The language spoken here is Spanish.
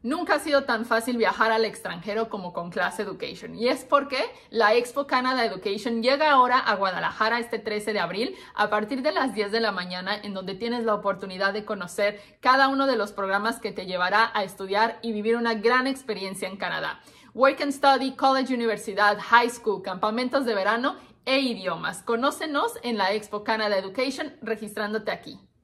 Nunca ha sido tan fácil viajar al extranjero como con Class Education, y es porque la Expo Canada Education llega ahora a Guadalajara este 13 de abril a partir de las 10 de la mañana, en donde tienes la oportunidad de conocer cada uno de los programas que te llevará a estudiar y vivir una gran experiencia en Canadá. Work and Study, College, Universidad, High School, campamentos de verano e idiomas. Conócenos en la Expo Canada Education registrándote aquí.